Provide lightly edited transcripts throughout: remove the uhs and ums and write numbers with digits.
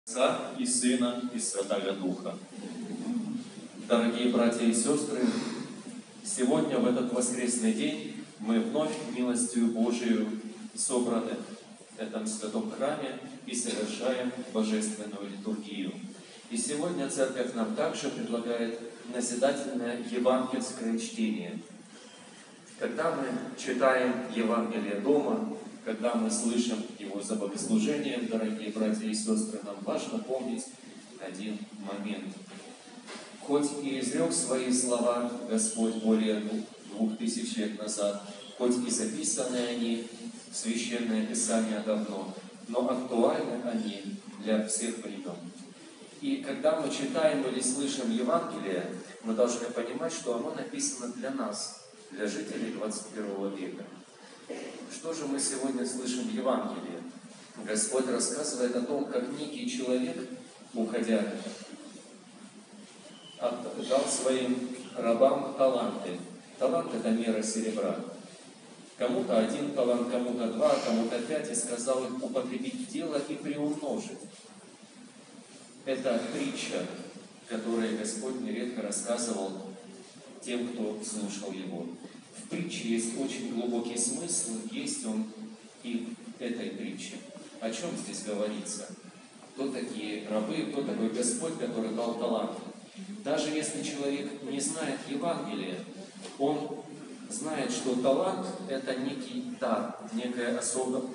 Отца и Сына и Святаго Духа. Дорогие братья и сестры, сегодня, в этот воскресный день, мы вновь милостью Божию собраны в этом святом храме и совершаем божественную литургию. И сегодня Церковь нам также предлагает назидательное евангельское чтение. Когда мы читаем Евангелие дома, когда мы слышим его за богослужением, дорогие братья и сестры, нам важно помнить один момент. Хоть и изрек свои слова Господь более 2000 лет назад, хоть и записаны они в Священное Писание давно, но актуальны они для всех времен. И когда мы читаем или слышим Евангелие, мы должны понимать, что оно написано для нас, для жителей 21 века. Что же мы сегодня слышим в Евангелии? Господь рассказывает о том, как некий человек, уходя, дал своим рабам таланты. Талант – это мера серебра. Кому-то 1 талант, кому-то 2, кому-то 5, и сказал им употребить в дело и приумножить. Это притча, которую Господь нередко рассказывал тем, кто слушал его. В притче есть очень глубокий смысл, есть он и в этой притче. О чем здесь говорится? Кто такие рабы, кто такой Господь, который дал таланты? Даже если человек не знает Евангелия, он знает, что талант – это некий дар, некая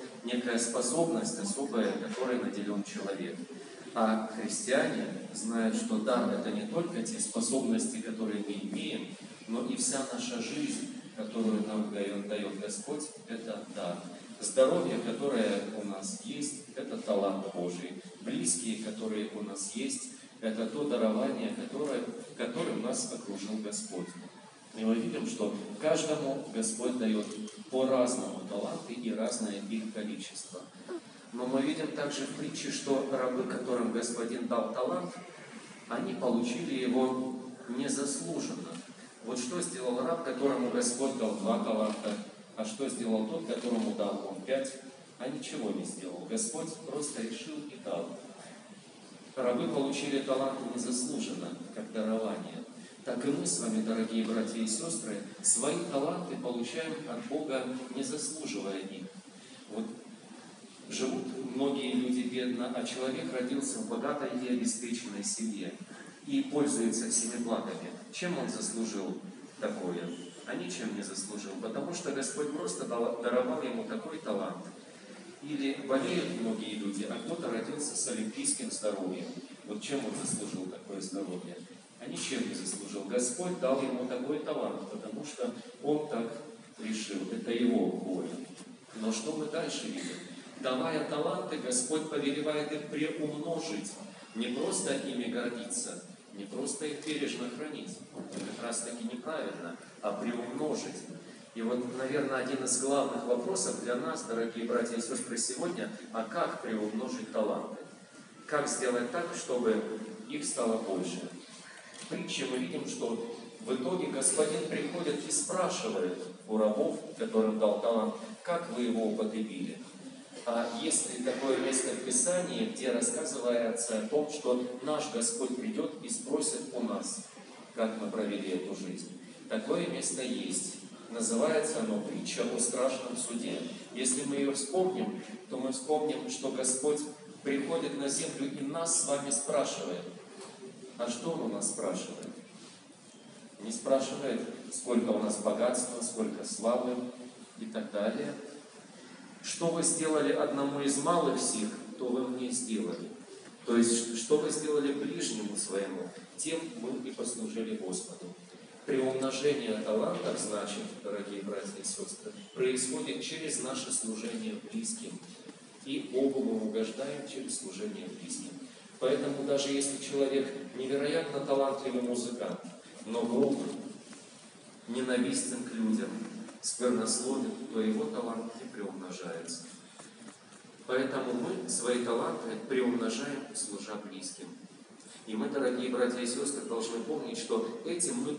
способность особая, которой наделен человек. А христиане знают, что дар – это не только те способности, которые мы имеем, но и вся наша жизнь, которую нам дает Господь, это дар. Здоровье, которое у нас есть, это талант Божий. Близкие, которые у нас есть, это то дарование, которым нас окружил Господь. И мы видим, что каждому Господь дает по-разному таланты и разное их количество. Но мы видим также в притче, что рабы, которым Господин дал талант, они получили его незаслуженно. Вот что сделал раб, которому Господь дал 2 таланта, а что сделал тот, которому дал он 5, а ничего не сделал. Господь просто решил и дал. Рабы получили таланты незаслуженно, как дарование. Так и мы с вами, дорогие братья и сестры, свои таланты получаем от Бога, не заслуживая их. Вот живут многие люди бедно, а человек родился в богатой и обеспеченной семье и пользуется всеми благами. Чем он заслужил такое? А ничем не заслужил, потому что Господь просто даровал ему такой талант. Или болеют многие люди, а кто-то родился с олимпийским здоровьем. Вот чем он заслужил такое здоровье? А ничем не заслужил. Господь дал ему такой талант, потому что он так решил. Это его воля. Но что мы дальше видим? Давая таланты, Господь повелевает их приумножить. Не просто ими гордиться, не просто их бережно хранить. Это как раз таки неправильно, а приумножить. И вот, наверное, один из главных вопросов для нас, дорогие братья и сестры, сегодня, а как приумножить таланты? Как сделать так, чтобы их стало больше? В притче мы видим, что в итоге Господин приходит и спрашивает у рабов, которым дал талант, как вы его употребили? А есть ли такое место в Писании, где рассказывается о том, что наш Господь придет и спросит у нас, как мы провели эту жизнь? Такое место есть. Называется оно «Притча о страшном суде». Если мы ее вспомним, то мы вспомним, что Господь приходит на землю и нас с вами спрашивает. А что Он у нас спрашивает? Не спрашивает, сколько у нас богатства, сколько славы и так далее. Что вы сделали одному из малых сих, то вы мне сделали. То есть, что вы сделали ближнему своему, тем вы и послужили Господу. Приумножение талантов, значит, дорогие братья и сестры, происходит через наше служение близким. И Богу мы угождаем через служение близким. Поэтому даже если человек невероятно талантливый музыкант, но груб, ненавистен к людям, сквернословен, то его талант не приумножается. Поэтому мы свои таланты приумножаем, служа близким. И мы, дорогие братья и сестры, должны помнить, что этим мы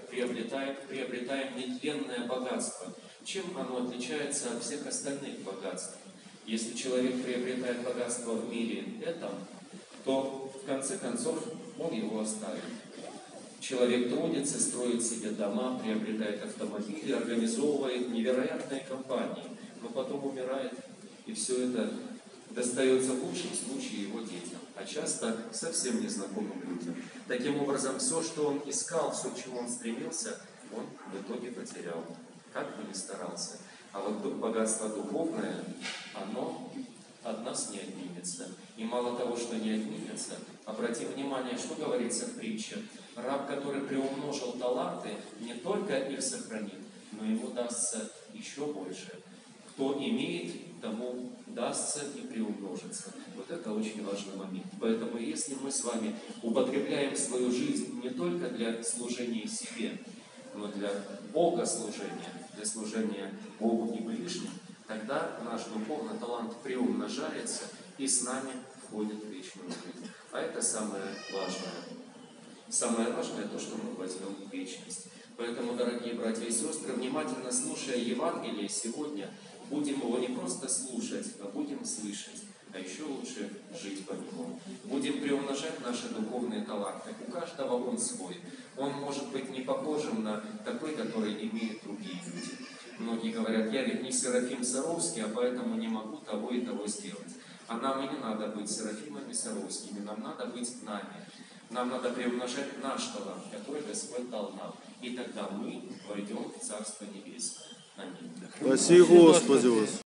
приобретаем нетленное богатство. Чем оно отличается от всех остальных богатств? Если человек приобретает богатство в мире этом, то в конце концов он его оставит. Человек трудится, строит себе дома, приобретает автомобили, организовывает невероятные компании, но потом умирает, и все это достается в лучшем случае его детям, а часто совсем незнакомым людям. Таким образом, все, что он искал, все, к чему он стремился, он в итоге потерял, как бы ни старался. А вот богатство духовное, оно от нас не отнимется. И мало того, что не отнимется, обратим внимание, что говорится в притче. Раб, который приумножил таланты, не только их сохранит, но ему дастся еще больше. Кто имеет, тому дастся и приумножится. Вот это очень важный момент. Поэтому если мы с вами употребляем свою жизнь не только для служения себе, но для богослужения, для служения Богу и ближним, тогда наш духовный талант приумножается и с нами входит в вечную жизнь. А это самое важное. Самое важное то, что мы возьмем в вечность. Поэтому, дорогие братья и сестры, внимательно слушая Евангелие сегодня, будем его не просто слушать, а будем слышать. А еще лучше жить по нему. Будем приумножать наши духовные таланты. У каждого он свой. Он может быть не похожим на такой, который имеют другие люди. Многие говорят, я ведь не Серафим Саровский, а поэтому не могу того и того сделать. А нам и не надо быть Серафимами Саровскими, нам надо быть нами. Нам надо приумножать наш талант, который Господь дал нам. И тогда мы войдем в Царство Небесное. Аминь. Спаси Господи вас.